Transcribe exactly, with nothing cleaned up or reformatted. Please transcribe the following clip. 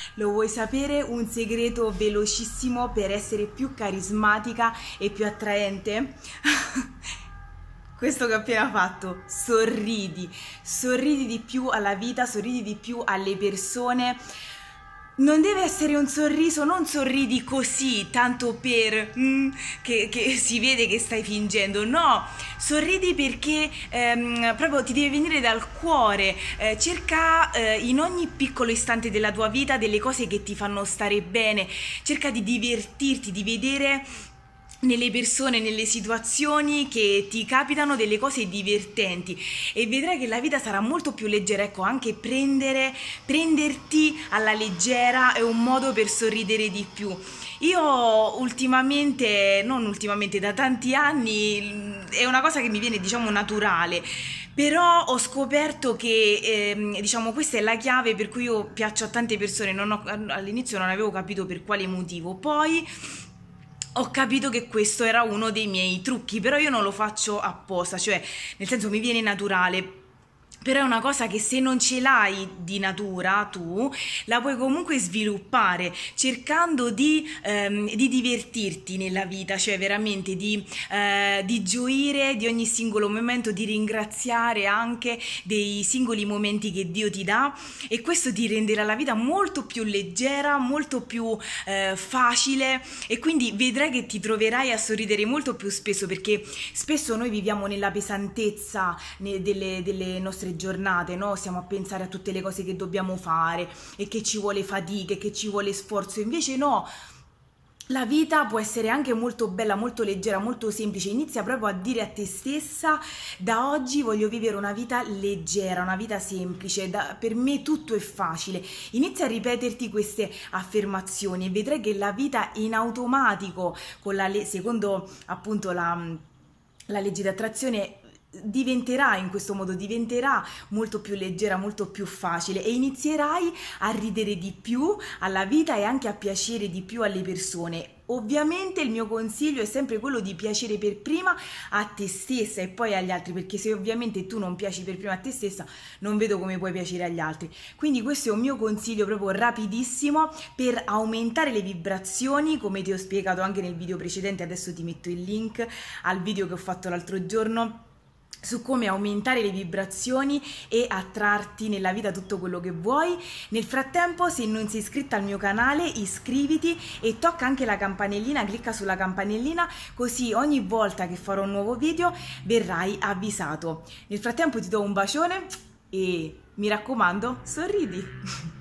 Lo vuoi sapere un segreto velocissimo per essere più carismatica e più attraente? Questo che ho appena fatto, sorridi, sorridi di più alla vita, sorridi di più alle persone. Non deve essere un sorriso, non sorridi così, tanto per mm, che, che si vede che stai fingendo, no, sorridi perché ehm, proprio ti deve venire dal cuore, eh, cerca eh, in ogni piccolo istante della tua vita delle cose che ti fanno stare bene, cerca di divertirti, di vedere nelle persone, nelle situazioni che ti capitano delle cose divertenti e vedrai che la vita sarà molto più leggera. Ecco, anche prendere, prenderti alla leggera è un modo per sorridere di più. Io ultimamente, non ultimamente, da tanti anni, è una cosa che mi viene, diciamo, naturale. Però ho scoperto che ehm, diciamo questa è la chiave per cui io piaccio a tante persone. Non ho- all'inizio non avevo capito per quale motivo, poi ho capito che questo era uno dei miei trucchi, però io non lo faccio apposta, cioè nel senso mi viene naturale. Però è una cosa che se non ce l'hai di natura tu, la puoi comunque sviluppare cercando di, ehm, di divertirti nella vita, cioè veramente di, eh, di gioire di ogni singolo momento, di ringraziare anche dei singoli momenti che Dio ti dà, e questo ti renderà la vita molto più leggera, molto più eh, facile, e quindi vedrai che ti troverai a sorridere molto più spesso, perché spesso noi viviamo nella pesantezza ne- delle, delle nostre giornate, no? Stiamo a pensare a tutte le cose che dobbiamo fare e che ci vuole fatica, che ci vuole sforzo. Invece no, la vita può essere anche molto bella, molto leggera, molto semplice. Inizia proprio a dire a te stessa: da oggi voglio vivere una vita leggera, una vita semplice, da- per me tutto è facile. Inizia a ripeterti queste affermazioni e vedrai che la vita in automatico, con la le- secondo appunto la la legge d'attrazione, diventerà in questo modo, diventerà molto più leggera, molto più facile, e inizierai a ridere di più alla vita e anche a piacere di più alle persone. Ovviamente il mio consiglio è sempre quello di piacere per prima a te stessa e poi agli altri, perché se ovviamente tu non piaci per prima a te stessa, non vedo come puoi piacere agli altri. Quindi questo è un mio consiglio proprio rapidissimo per aumentare le vibrazioni, come ti ho spiegato anche nel video precedente. Adesso ti metto il link al video che ho fatto l'altro giorno su come aumentare le vibrazioni e attrarti nella vita tutto quello che vuoi. Nel frattempo, se non sei iscritta al mio canale, iscriviti e tocca anche la campanellina, clicca sulla campanellina, così ogni volta che farò un nuovo video verrai avvisato. Nel frattempo ti do un bacione e mi raccomando, sorridi!